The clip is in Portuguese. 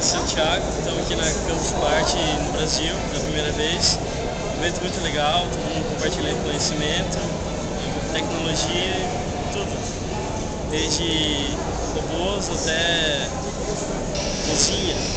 Santiago, estamos aqui na Campus Party no Brasil, pela primeira vez. Um evento muito legal, todo mundo compartilhando conhecimento, tecnologia, tudo. Desde robôs até cozinha.